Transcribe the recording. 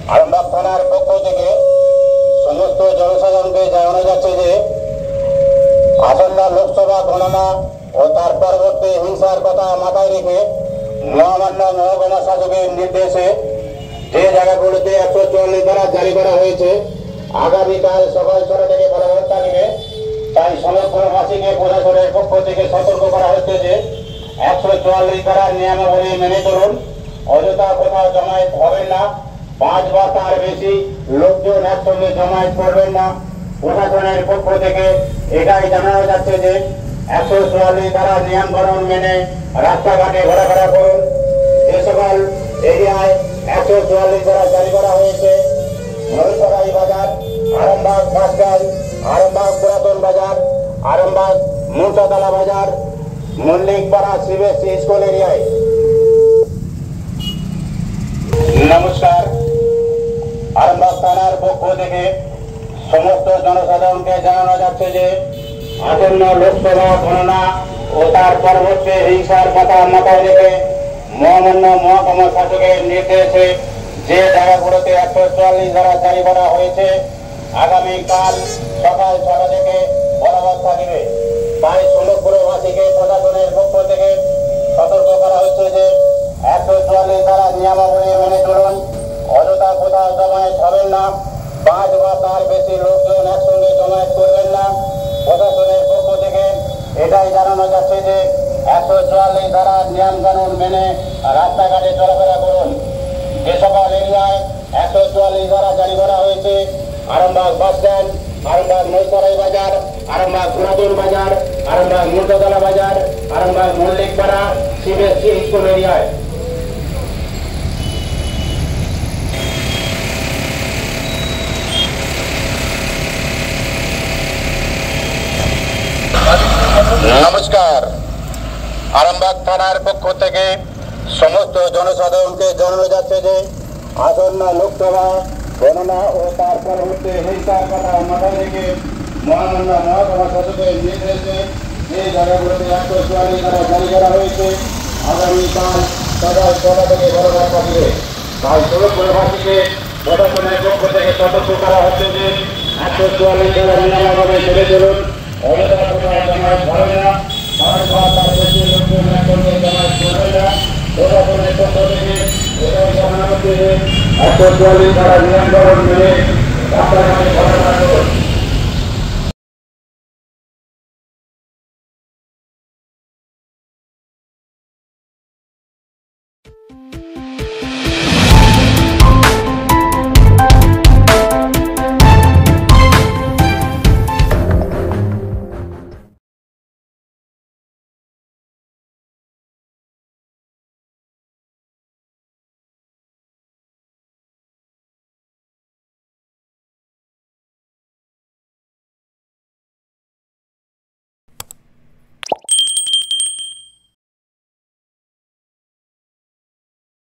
আরামবাগ থানার পক্ষ থেকে সমস্ত জনসাধারণকে জানানো যাচ্ছে যে আসন্ন লোকসভা গণনা ও তার পরবর্তী হিংসার কথা মাথায় রেখে মহামান্য মহকুমা শাসকের নির্দেশে যে জায়গাগুলোতে 144 ধারা জারি করা হয়েছে আগামীকাল সকাল 6টা থেকে বলবৎ থাকবে। তাই সমগ্রবাসীকে প্রশাসনের পক্ষ থেকে সতর্ক করা হচ্ছে যে 144 ধারার নিয়মাবলী মেনে চলুন। অযথা কোথাও জমায়েত হবেন না। 5 বা তার বেশি লোকজন একসঙ্গে জমায়েত করবেন না। প্রশাসনের পক্ষ থেকে এটাই জানানো যাচ্ছে যে 144 ধারা নিয়মকানুন মেনে রাস্তাঘাটে ঘোরাফেরা করুন। যে সকল এরিয়ায় 144 ধারা জারি করা হয়েছে মরিসরাই বাজার, আরামবাগ বাসস্ট্যান্ড, আরামবাগ পুরাতন বাজার, আরামবাগ মুরতাতলা বাজার, মল্লিকপাড়া সিবিএসসি স্কুল এরিয়ায়। নমস্কার, আরামবাগ থানার পক্ষ থেকে সমস্ত জনসাধারণকে জানানো যাচ্ছে যে আসন্ন লোকসভা গণনা ও তার পরবর্তী হিংসার কথা মাথায় রেখে মহামান্য মহকুমা শাসকের নির্দেশে যে জায়গাগুলোতে 144 ধারা জারি করা হয়েছে আগামীকাল সকাল 6টা থেকে বলবৎ থাকবে। তাই সমগ্রবাসীকে প্রশাসনের পক্ষ থেকে সতর্ক করা হচ্ছে যে 144 ধারা নিয়মাবলী মেনে চলুন। অযথা কোথাও জমায়েত হবেন না। 5 বা তার বেশি লোকজন একসঙ্গে জমায়েত করবেন না। প্রশাসনের পক্ষ থেকে এটাই জানানো যাচ্ছে যে 144 ধারা নিয়ম কানুন মেনে রাস্তাঘাটে চলাফেরা করুন। যে সকল এরিয়ায় 144 ধারা জারি করা হয়েছে আরামবাগ বাসস্ট্যান্ড, আরামবাগ মরিসরাই বাজার, আরামবাগ পুরাতন বাজার, আরামবাগ মুরতাতলা বাজার, আরামবাগ মল্লিকপাড়া সিবিএসসি স্কুল এরিয়ায়। নমস্কার, আরামবাগ থানার পক্ষ থেকে সমস্ত জনসাধারণকে জানানো যাচ্ছে যে আসন্ন লোকসভা গণনা ও তার পরবর্তী হিংসার কথা মাথায় রেখে মহামান্য মহকুমা শাসকের নির্দেশে যে জায়গাগুলোতে 144 ধারা জারি করা হয়েছে আগামীকাল সকাল 6টা থেকে বলবৎ থাকবে। তাই সমগ্রবাসীকে প্রশাসনের পক্ষ থেকে সতর্ক করা হচ্ছে যে 144 ধারা নিয়মাবলী মেনে চলুন। অযথা কোথাও জমায়েত হবে না। 5 বা তার বেশি লোকজন একসঙ্গে জমায়েত করবে না। প্রশাসনের পক্ষ থেকে এটাই জানানো হচ্ছে যে 144 ধারা নিয়ম কানুন মেনে রাস্তাঘাটে ঘোরাফেরা করুন।